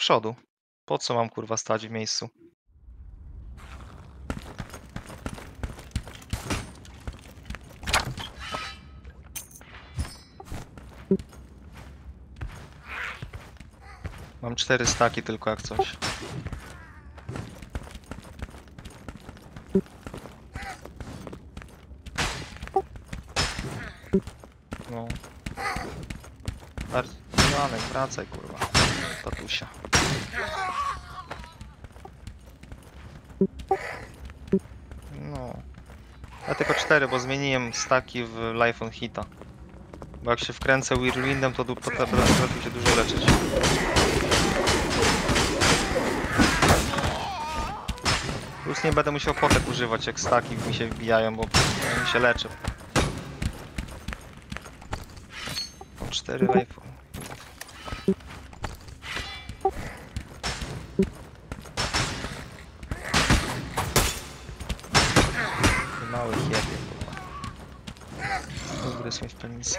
przodu. Po co mam kurwa stać w miejscu? Mam 4 staki tylko jak coś. No. Janek, wracaj kurwa. Tatusia. No. Ja tylko 4, bo zmieniłem staki w Life on Hita. Bo jak się wkręcę Whirlwindem, to potrafię się dużo leczyć. Plus nie będę musiał potek używać, jak staki mi się wbijają, bo mi się leczę. Mam 4 life. Mały jebie, kurwa. Ugryzł mnie w penisa.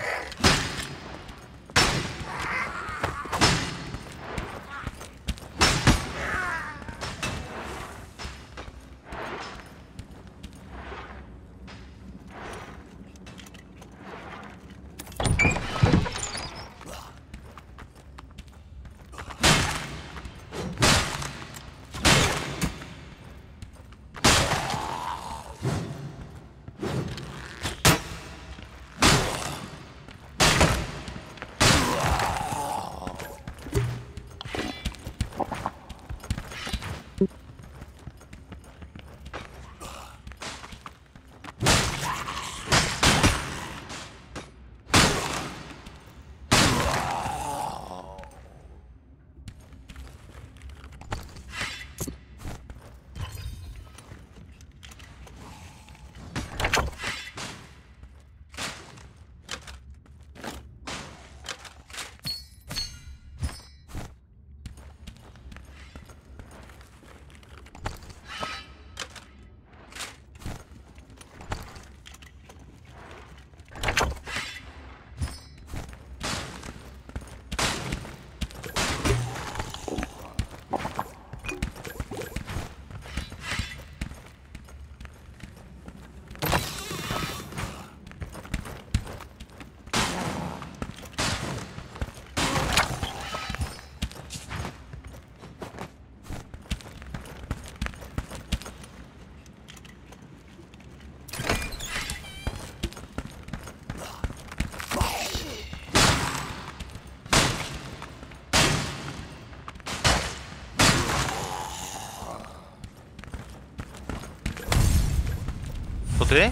To ty?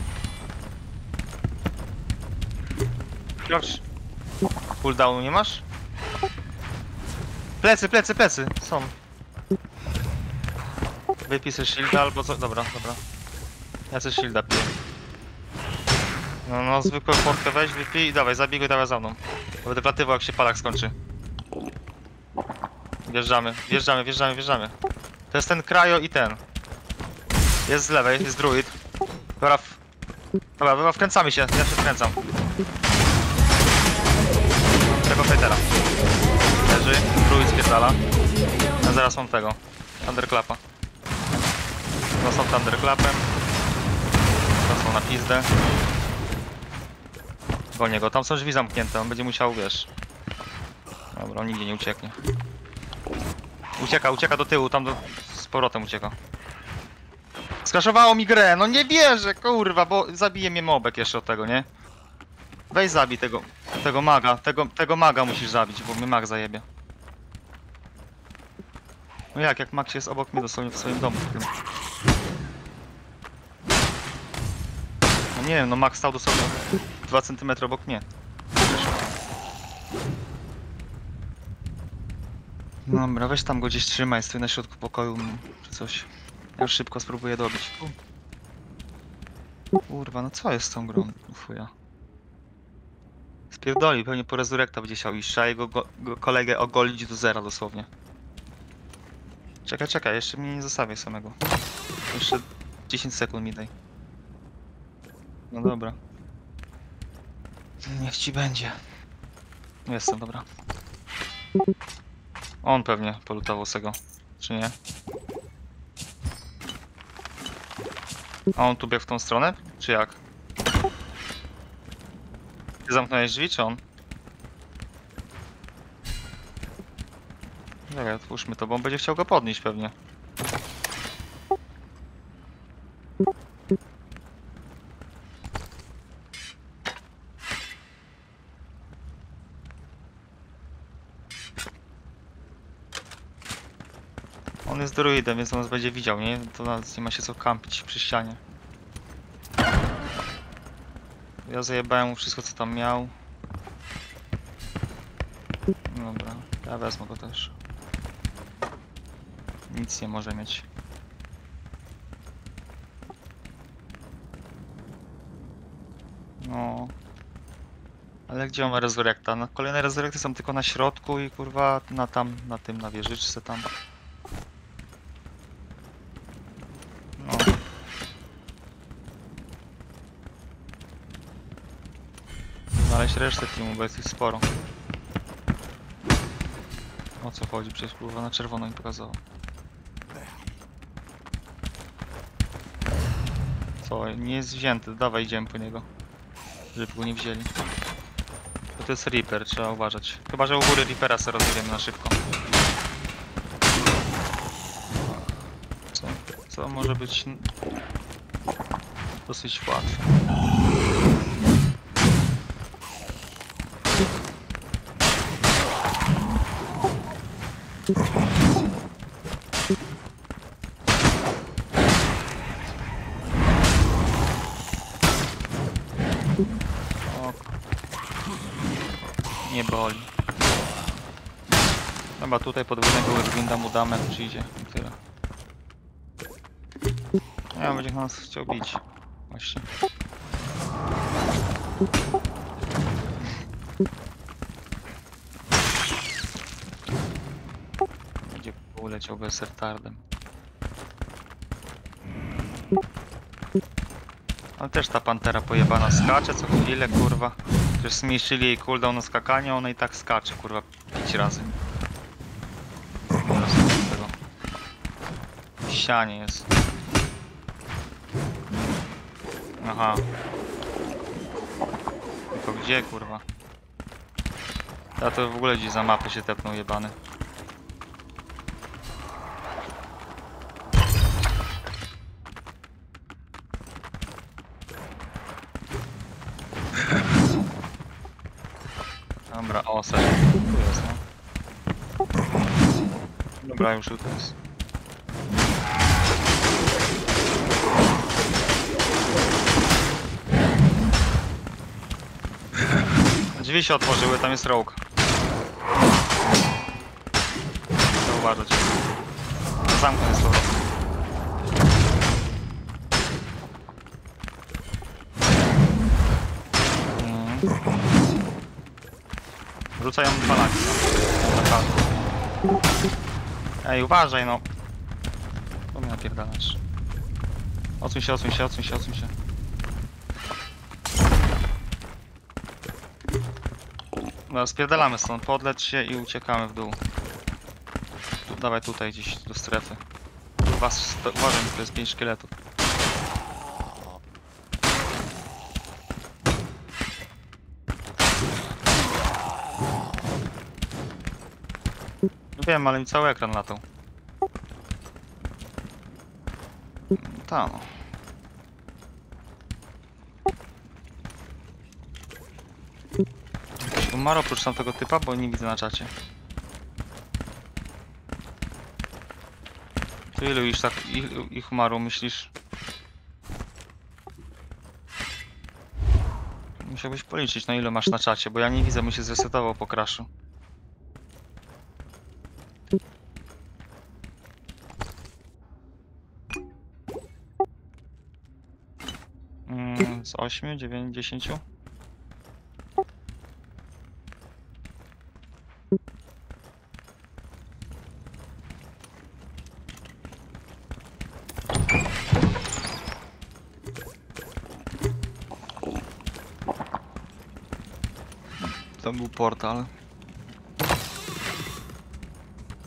Klucz. Cooldownu nie masz? Plecy, plecy, plecy! Są. Wypij sobie shielda albo co? Dobra, dobra. Ja coś shielda piję. No, zwykłą portkę weź, wypij i dawaj, zabij go i dawaj za mną. Będę wlatywał jak się palak skończy. Wjeżdżamy, wjeżdżamy, wjeżdżamy, wjeżdżamy. To jest ten Krajo i ten. Jest z lewej, jest druid. Dobra, wkręcamy się, ja się wkręcam. Tego fightera. Leży, druid spierdala. Ja zaraz mam tego. Thunderclapa. No są Thunderclapem. To są na pizdę. Gonię go, tam są drzwi zamknięte, on będzie musiał, wiesz. Dobra, on nigdzie nie ucieknie. Ucieka do tyłu, tam z powrotem ucieka. Skraszowało mi grę, no nie wierzę, kurwa, bo zabije mnie mobek jeszcze od tego, nie? Weź zabij tego maga, tego maga musisz zabić, bo mnie mag zajebie. No jak mag jest obok mnie dosłownie w swoim domu. No nie wiem, no mag stał dosłownie 2 cm obok mnie. Dobra, weź tam go gdzieś trzymaj, stoi na środku pokoju, czy coś. Ja już szybko spróbuję dobić. Kurwa, no co jest z tą grą? Fuja. Spierdoli, pewnie po rezurekta będzie chciał iść, trzeba jego kolegę ogolić do zera dosłownie. Czekaj, jeszcze mnie nie zostawię samego. Jeszcze 10 sekund mi daj. No dobra. Niech ci będzie. Jestem, dobra. On pewnie polutował z tego, czy nie? A on tu biegł w tą stronę, czy jak? Ty zamknąłeś drzwi, czy on? Czekaj, otwórzmy to, bo on będzie chciał go podnieść pewnie. On jest druidem, więc on nas będzie widział, nie? To nawet nie ma się co kampić przy ścianie. Ja zajebałem mu wszystko, co tam miał. Dobra, ja wezmę go też. Nic nie może mieć. No. Ale gdzie on ma rezurekta? No, kolejne rezurekty są tylko na środku i kurwa na tam, na wieżyczce tam. No. Znaleźć resztę teamu, bo jest ich sporo. O co chodzi? Przecież kurwa na czerwono mi pokazało. Co? Nie jest wzięty. Dawaj, idziemy po niego. Żeby go nie wzięli. To jest Reaper, trzeba uważać. Chyba, że u góry Reapera sobie rozjedziemy na szybko. Co może być dosyć łatwe. O, nie boli. Chyba tutaj podwójnego Whirlwinda mu damy, jak przyjdzie. I tyle. Ja będzie nas chciał bić. Właśnie. Będzie uleciał bez retardem. Ale też ta pantera pojebana skacze co chwilę, kurwa. Przecież zmniejszyli jej cooldown na skakanie, ona i tak skacze, kurwa, 5 razy. Teraz tego. W ścianie jest. Aha. Tylko gdzie, kurwa? Ja to w ogóle gdzieś za mapę się tepnął jebany. Dobra, o, tu jest, no. Dobra, już tu jest. Drzwi się otworzyły, tam jest rogue. Trzeba uważać. Zamknę jest to. Rzucają dwa laki. Ej, uważaj no. To mnie napierdalasz. Odsuń się, odsuń się, odsuń się, odsuń się. No, spierdalamy stąd, podleć się i uciekamy w dół. Dawaj tutaj gdzieś do strefy. Uważaj, to jest 5 szkieletów. Wiem, ale mi cały ekran latał. Tam. Ktoś umarł oprócz tamtego typa, bo nie widzę na czacie. To ilu już tak ich umarło, myślisz? Musiałbyś policzyć, na ile masz na czacie, bo ja nie widzę, mi się zresetował po crashu. Z 8, 9, 10? To był portal.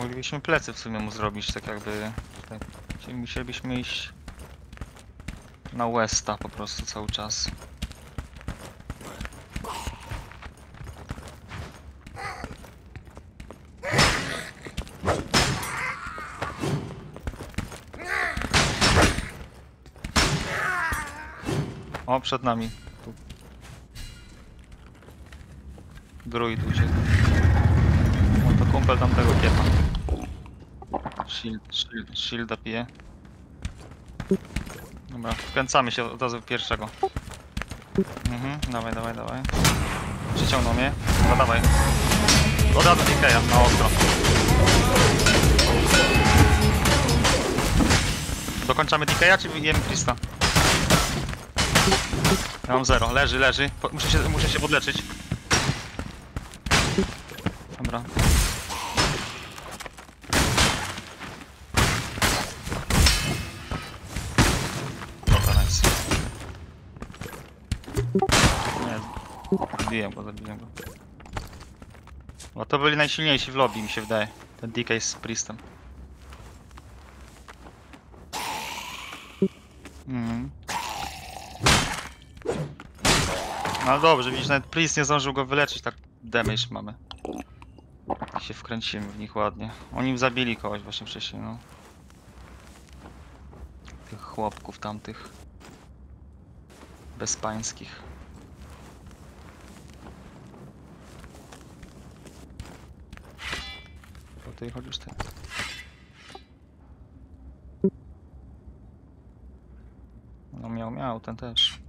Moglibyśmy plecy w sumie mu zrobić, tak jakby... Tak. Czyli musielibyśmy iść... na Westa po prostu cały czas. O, przed nami. Tu. Druid uciekł. O, to kumpel tamtego kiepa. Shielda pije. Dobra, wkręcamy się od razu w pierwszego. Dawaj. Przyciągnął mnie. No dawaj. Od razu DK'a na ostro. Dokończamy DK'a czy bijemy Krista? Ja mam 0, leży. Muszę się podleczyć. Dobra. Dobra, nice. Nie, zabiłem go. Bo to byli najsilniejsi w lobby, mi się wydaje. Ten DK z Priestem. No dobrze, widzisz, nawet Priest nie zdążył go wyleczyć, tak damage mamy. I się wkręcimy w nich ładnie. Oni zabili kogoś właśnie wcześniej, no. Tych chłopków tamtych. Bezpańskich. Tutaj chodzisz ty. No miał, ten też.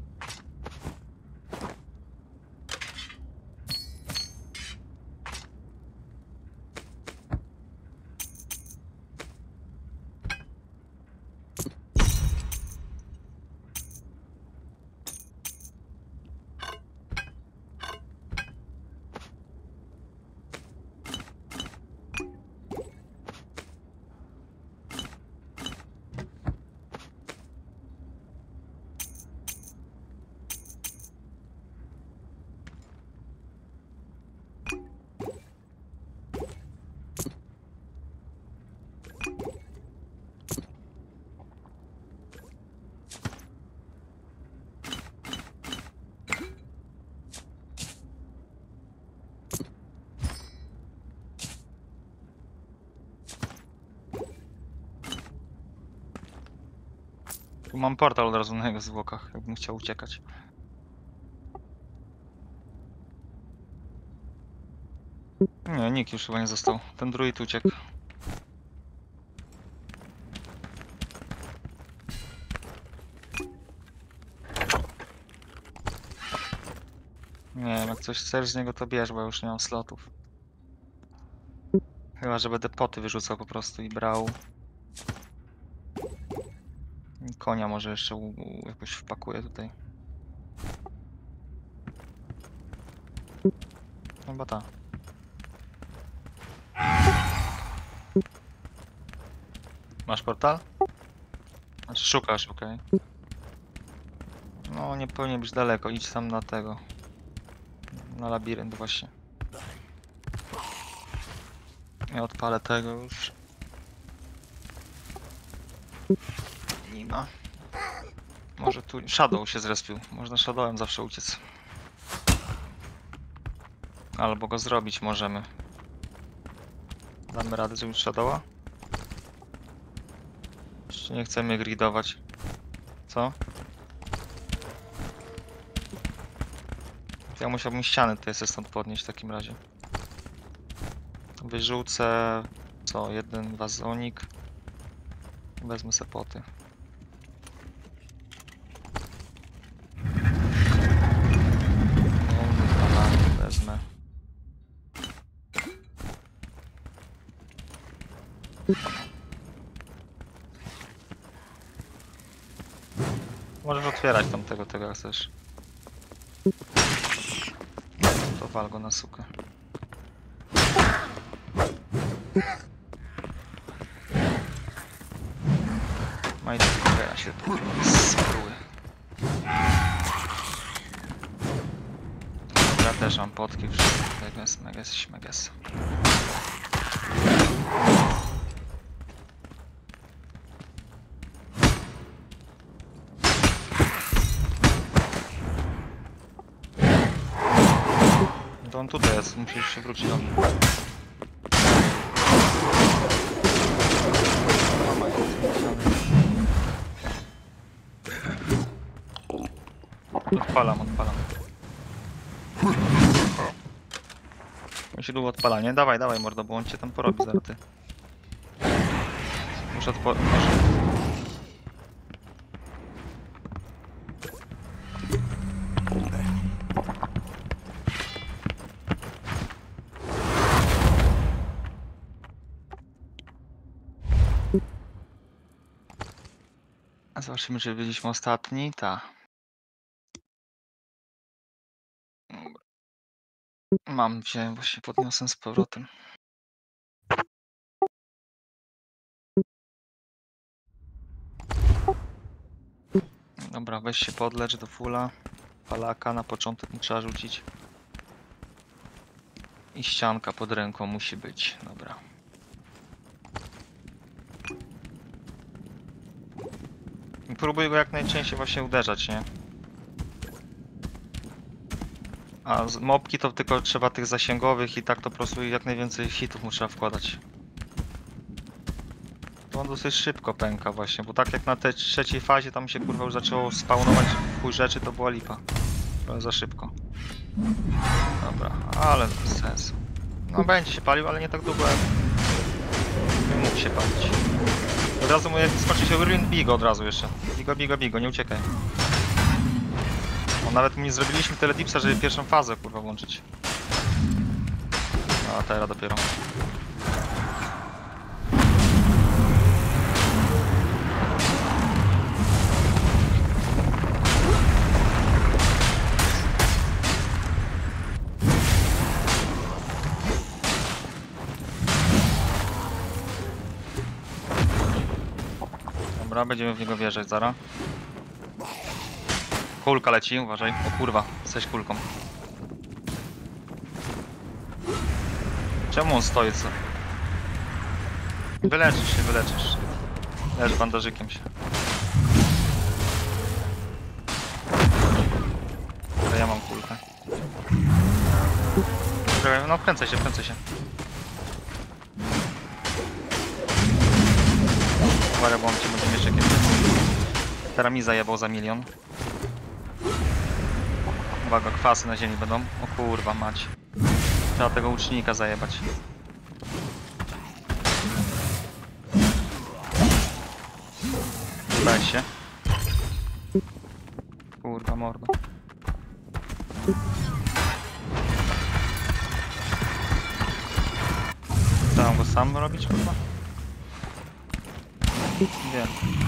Tu mam portal od razu na jego zwłokach, jakbym chciał uciekać. Nie, nikt już chyba nie został. Ten druid uciekł. Nie wiem, jak coś chcesz z niego to bierz, bo już nie mam slotów. Chyba, że będę poty wyrzucał po prostu i brał... Konia może jeszcze jakoś wpakuję tutaj. Chyba ta. Masz portal? Znaczy szukasz, okej. No nie powinien być daleko, idź tam na tego. Na labirynt właśnie. Ja odpalę tego już. Nie ma. Może tu Shadow się zrespił. Można Shadowem zawsze uciec. Albo go zrobić możemy. Damy radę zrobić Shadowa? Jeszcze nie chcemy gridować. Co? Ja musiałbym ściany tutaj sobie stąd podnieść w takim razie. Wyrzucę... Co? Jeden wazonik. Wezmę se poty. Wezmę. Możesz otwierać tam tego jak chcesz. To wal go na sukę. Majdę ja się spróbuję. Ja też mam potki, wszystko. Meges. To on tutaj jest, musisz się wrócić do mnie. Odpalam. On się długo odpala, nie? Dawaj mordo, bo on cię tam porobi zaraz ty. Muszę otworzyć. Zobaczymy, czy byliśmy ostatni. Ta. Mam wziąłem, właśnie podniosłem z powrotem. Dobra, weź się podlecz do fulla. Palaka na początek mu trzeba rzucić. I ścianka pod ręką musi być. Dobra. I próbuj go jak najczęściej właśnie uderzać, nie? A mopki to tylko trzeba tych zasięgowych i tak to po prostu jak najwięcej hitów mu trzeba wkładać. To on dosyć szybko pęka właśnie, bo tak jak na tej trzeciej fazie tam się kurwa już zaczęło spawnować chuj rzeczy, to była lipa. Trochę za szybko. Dobra, ale bez sensu. No będzie się palił, ale nie tak długo jak mógł się palić. Od razu mu jak skończy się Ruin, bij go od razu jeszcze. Bigo, nie uciekaj. O, nawet mu nie zrobiliśmy tyle dipsa, żeby pierwszą fazę kurwa włączyć. A teraz dopiero. Dobra, będziemy w niego wjeżdżać zaraz. Kulka leci, uważaj. O kurwa, jesteś kulką. Czemu on stoi, co? Wyleczysz się. Lecz bandażykiem się. Ale ja mam kulkę. No kręcę się. Uwaga, bo on cię będzie mieć jakieś... Teraz mi zajebał za 1 000 000. Uwaga, kwasy na ziemi będą. O kurwa mać. Trzeba tego łucznika zajebać. Weź się. Kurwa morda. Chciałem go sam robić kurwa? Wiem.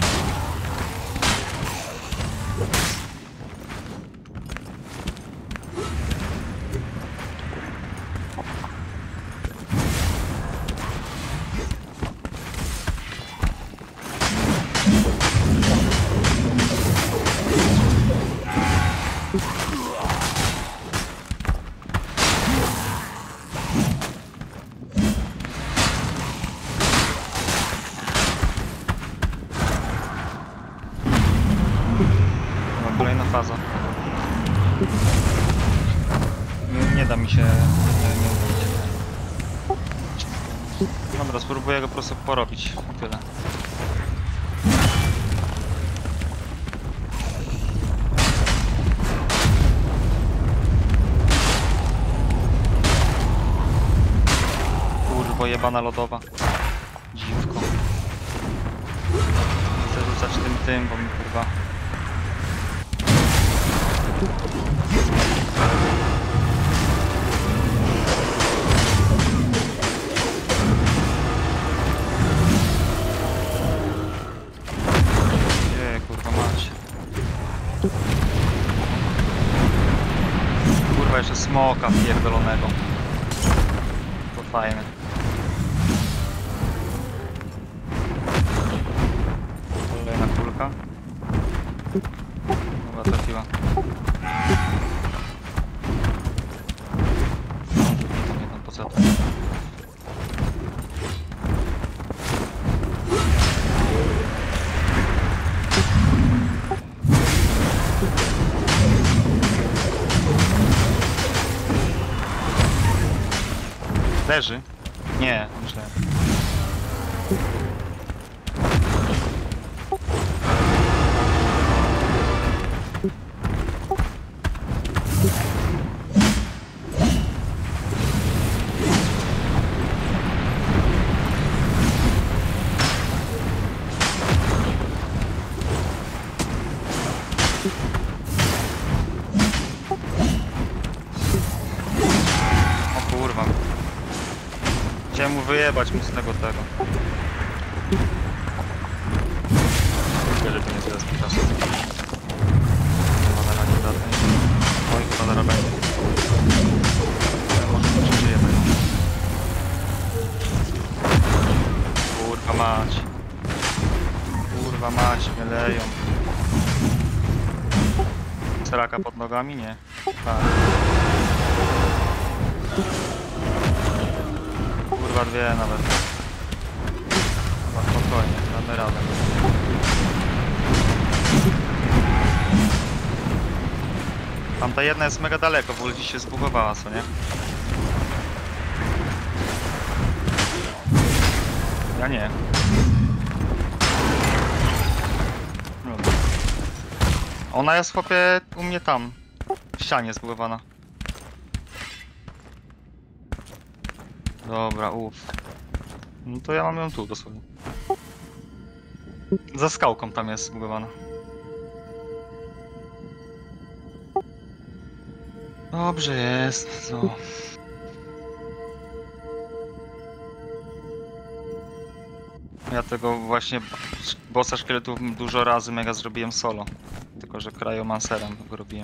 Kolejna faza. Nie da mi się nie ubić. Dobra, spróbuję go po prostu porobić. I tyle. Kurwo jebana lodowa. Dziwko. Chcę rzucać tym, bo mi kurwa... Kurwa mać. Kurwa jeszcze smoka pierdolonego. To fajne. Kolejna kulka. Dobra, trafiła. Jedną posetę. Leży? Nie, myślę. O kurwa. Chciałem mu wyjebać mocnego tego. Żeby nie zjadł czasu. Chyba zaraz nie żadnej. Oj, chyba zaraz będzie. Ale może to przeżyjemy. Kurwa mać. Kurwa mać, mnie leją. Seraka pod nogami? Nie. Tak. Kurwa dwie nawet. Chyba spokojnie, damy radę. Tamta jedna jest mega daleko, w ogóle dziś się zbugowała, co nie? Ja nie. No. Ona jest chłopie u mnie tam. W ścianie zbugowana. Dobra, uff. No to ja mam ją tu dosłownie. Za skałką tam jest zbugowana. Dobrze jest, co? Ja tego właśnie bossa szkieletów dużo razy mega zrobiłem solo. Tylko że Cryomancerem go robiłem.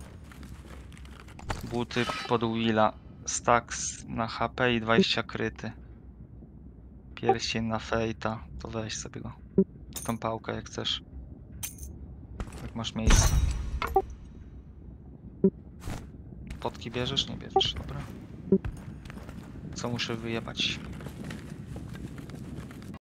Buty pod Willa. Stacks na HP i 20 kryty. Pierścień na Fate'a. To weź sobie go. Tą pałkę jak chcesz. Jak masz miejsce. Potki bierzesz? Nie bierzesz, dobra. Co muszę wyjebać?